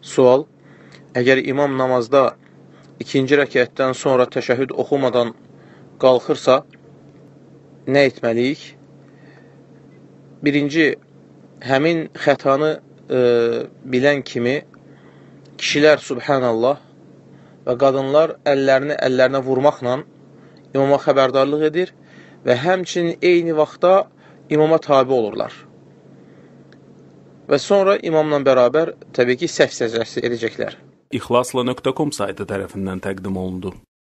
Sual: əgər imam namazda ikinci rəkətdən sonra təşəhhüd oxumadan qalxırsa, nə etməliyik? Birinci, həmin xətanı bilən kimi kişilər Subhanallah və qadınlar əllərini əllərinə vurmaqla imama xəbərdarlıq edir və həmçinin eyni vaxtda imama tabi olurlar. Və sonra imamla bərabər təbii ki, səhv səcdəsi edəcəklər. İxlasla.com saytı tərəfindən təqdim olundu.